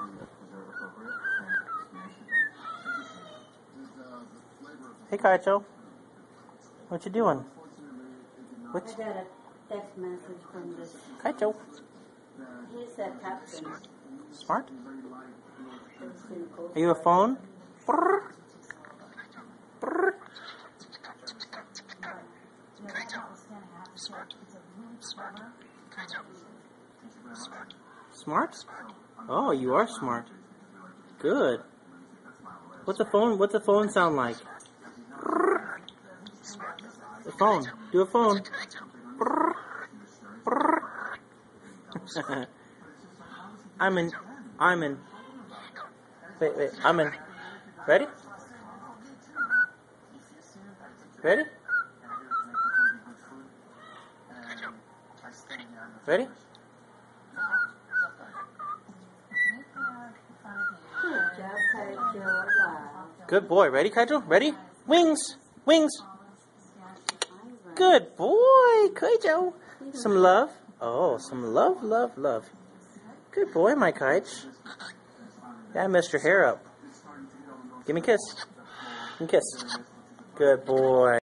Hey, Kaicho. What you doing? What? I got a text message from this. Kaicho. He said captain. Smart? Are you a phone? Brrr. Brrr. Smart? Oh, you are smart. Good. What's a phone sound like? Brrr. A phone. Do a phone. Brrr. Brrr. I'm in. Wait, I'm in. Ready? Ready? Ready? Good job, Kaicho. Wow. Good boy. Ready, Kaicho? Ready? Wings! Wings! Good boy, Kaicho. Some love. Oh, some love, love, love. Good boy, my Kaich. Yeah, I messed your hair up. Give me a kiss. Give me a kiss. Good boy.